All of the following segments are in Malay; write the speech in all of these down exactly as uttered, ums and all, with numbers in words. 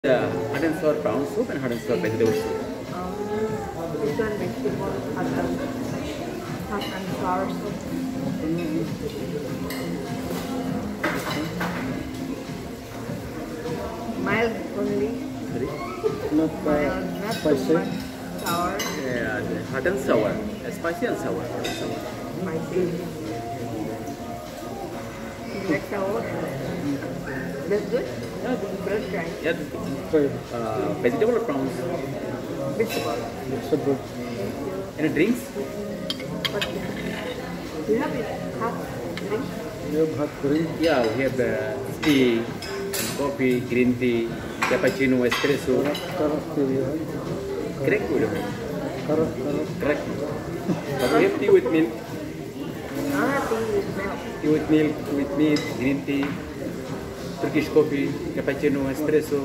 The hot and sour brown soup and hot and sour vegetable soup. Um, this one vegetable hot and hot and sour soup. Mild only. Sorry? Not uh, Mild, not too spicy. much sour. Yeah, the hot and sour. Uh, spicy and sour. Hot and sour. Spicy. Like sour. That's good. Yeah, Good, right? yeah, this is good. Try Uh, vegetable or prawns? Vegetable. vegetable. Any drinks? But do you have it hot drink? You have hot drink. Yeah, we have uh, tea, and coffee, green tea, cappuccino, espresso. Karak tea. Correct, we don't have. Karak, karak. Correct. But we have tea with milk, Ah, tea with milk. tea with milk, with meat, green tea, Turkish coffee, cappuccino, espresso.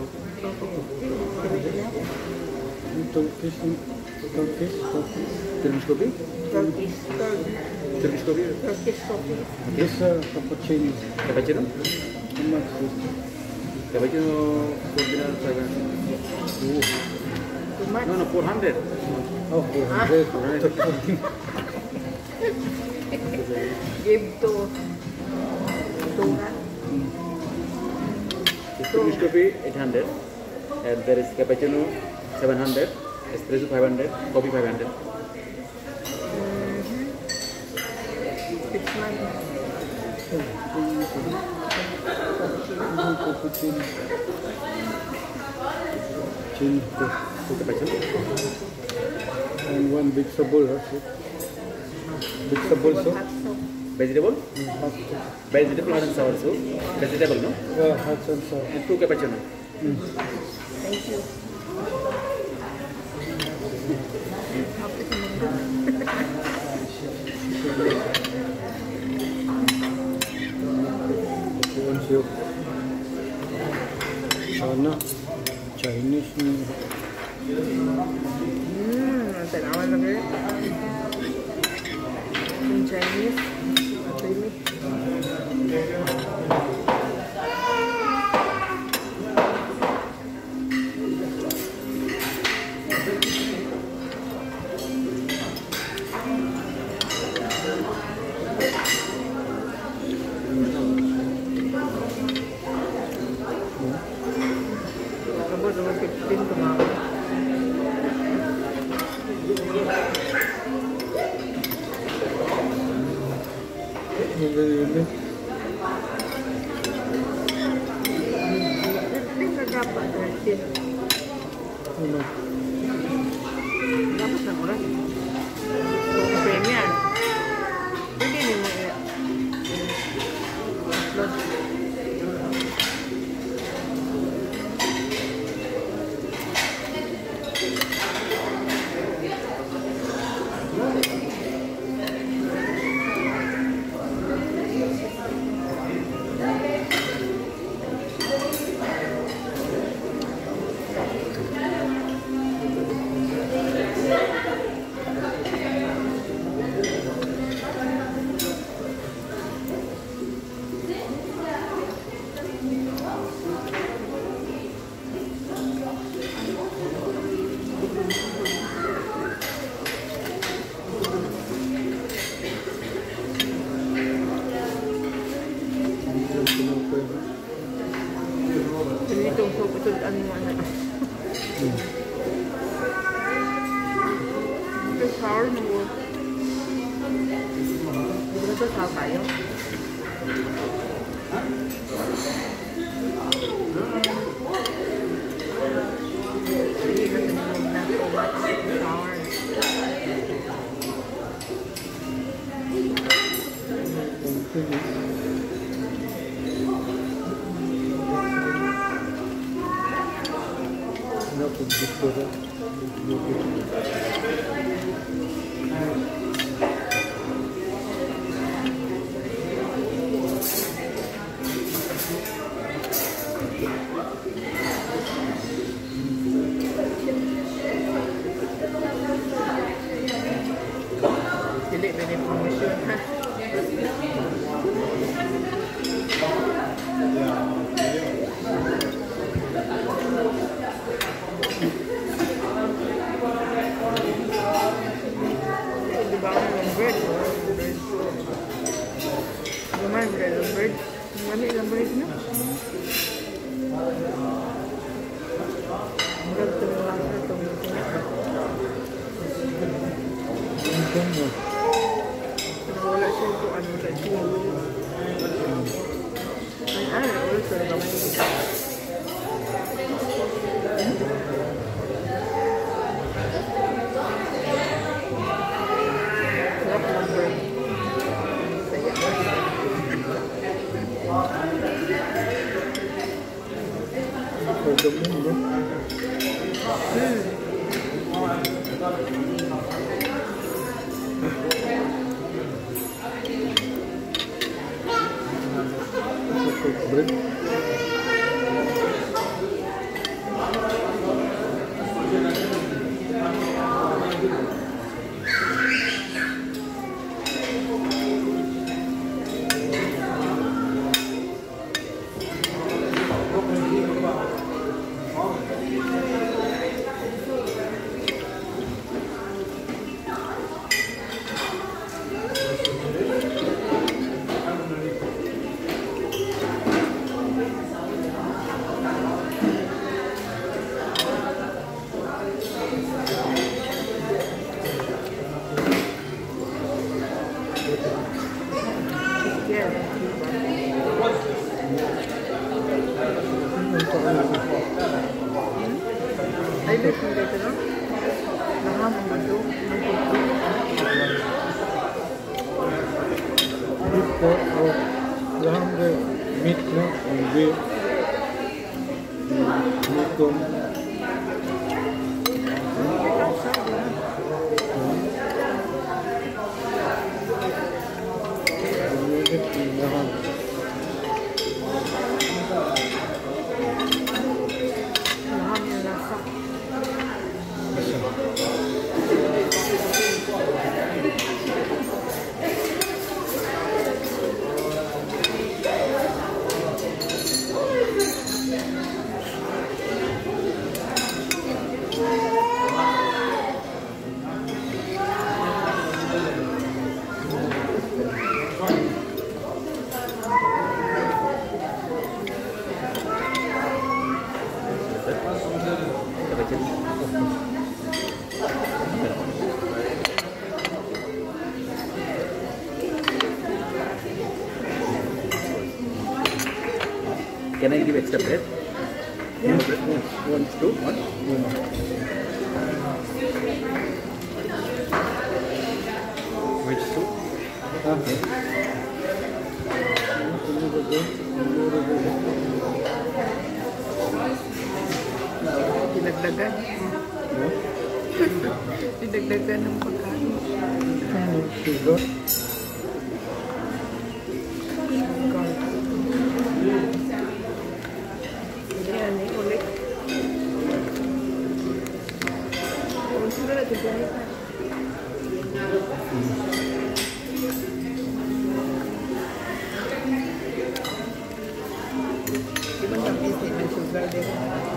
Turkish, Turkish, Turkish. Turkish coffee? Turkish, Turkish, Turkish coffee? Turkish coffee. This uh, cappuccino. Cappuccino? How much is Cappuccino, four dinner, five hundred. Ooh. Too much. No, no, four hundred. Oh, four hundred. Give to Tura. This Turkish coffee, eight hundred. And there is cappuccino, seven hundred. Espresso, five hundred. Coffee, five hundred. Six months. Cappuccino. Chin. Two cappuccino. And one vegetable. Huh? Vegetable soup. Hot soup. Vegetable? Mm, hot soup. Vegetable hot and sour soup. Vegetable, no? Yeah, hot and sour. And two cappuccino. Mm. Thank you. Happy to meet Once you sana Chinese ni Hmm, tanawan lagi. In Chinese, creamy. Tapos number fifteen tumawag. really fifteen na dapat. thirteen. ano Dapat na oras. Kung premier. Pwede niyo mo i-upload. Itong soup, ito ano mo na. Ito sour mo. Ito ito sour tayo. Hindi ka tinulog na so much sour. na pag gusto ka Dili, may promotion ha. Yeah. Chicken na. Wala siya ito, ano, wala siya. Ay, ay, wala siya, gamay ito. Sarap ng bird. For the moon, no? For bread. Ay, gusto mo dito, no? Nahamang ba ito? Meat po, or lahang the meat, no? And beef. Meat ko. Lahang. Naham yung lasa. Can I give extra bread? Yeah. One, two, one. Which soup? Okay. Dinagdagan. Dinagdagan ng pagkain. Sugar. Yan eh, ulit. Kung sila natin ganit na. Di ba nabis ni may sugar din?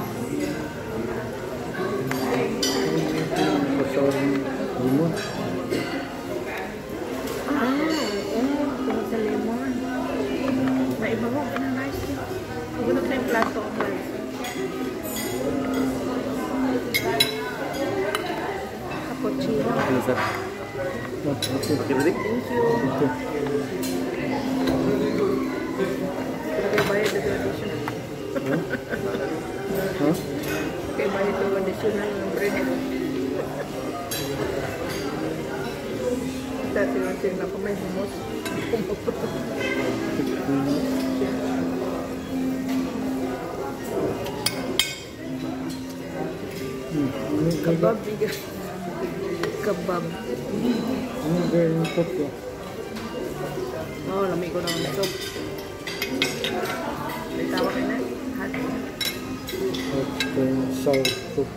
Kasawang limon. Ah, oo. Tungkol sa lemon. Maiba mo, nice. Huwag na yung plato of rice. Cappuccino. Hello, sir. Okay. Okay, ready? Thank you. Okay. Kaya bayad na tradition. Huh? Kaya bayad na traditional ng bread. Dati natin na kung may humot. Kebab juga. Kebab. Ini very important. Oh, lamig ko naman ito. May tawag ka na? Hot. Hot and sour soup.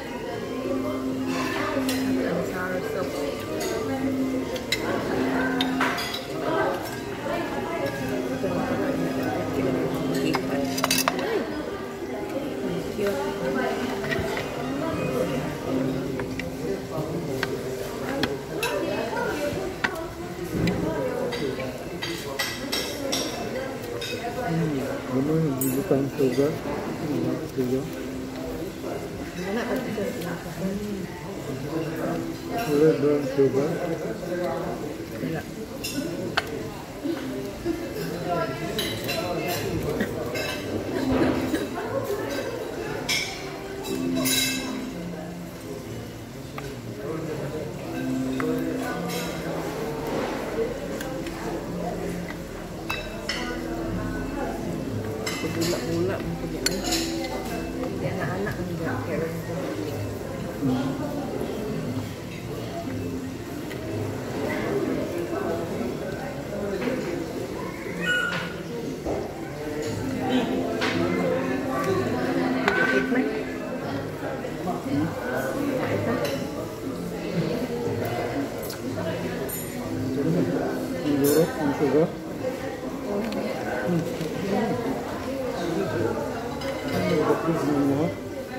Hot and sour soup. Ito ang pagkain natin. Kipat. Thank you. Ano yung bukan sugar? Ano yung sugar? Mana kan kita Boleh brown sugar. tidak. Bulat-bulat punya ni. Dia anak-anak enggak kayak Sugar, sugar. Semua.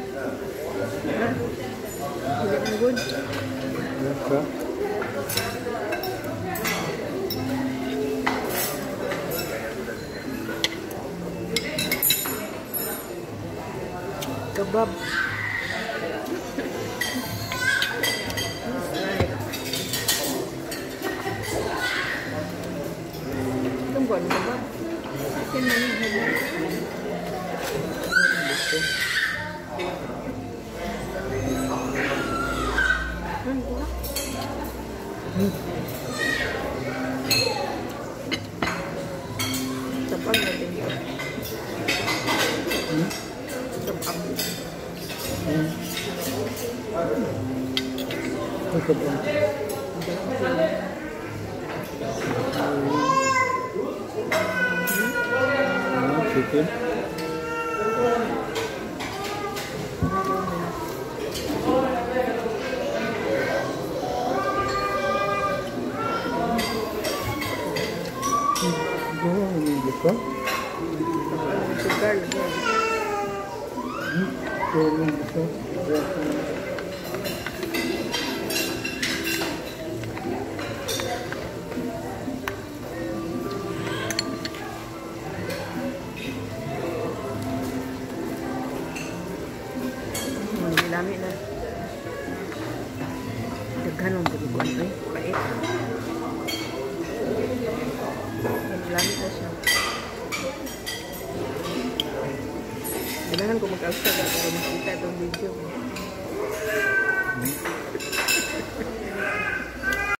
tidak anggun. Biasa. Kebab. Không còn kebab. Trên này kebab. Cepat lagi. Cepat. Cepat. Chicken. Buka. Sugar lagi. Turun buka. Dami na. Daghan ang pagkuhan ay pait. Dami na siya. Kailangan ko mag-alsa para makita itong video.